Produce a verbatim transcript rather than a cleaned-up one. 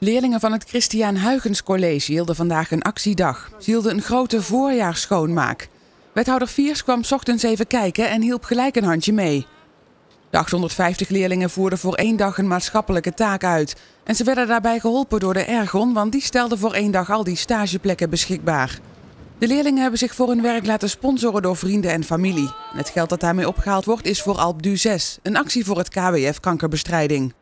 Leerlingen van het Christiaan Huygens College hielden vandaag een actiedag. Ze hielden een grote voorjaarsschoonmaak. Wethouder Viers kwam 's ochtends even kijken en hielp gelijk een handje mee. De achthonderdvijftig leerlingen voerden voor één dag een maatschappelijke taak uit. En ze werden daarbij geholpen door de Ergon, want die stelde voor één dag al die stageplekken beschikbaar. De leerlingen hebben zich voor hun werk laten sponsoren door vrienden en familie. En het geld dat daarmee opgehaald wordt is voor Alpe d'Huez, een actie voor het K W F kankerbestrijding.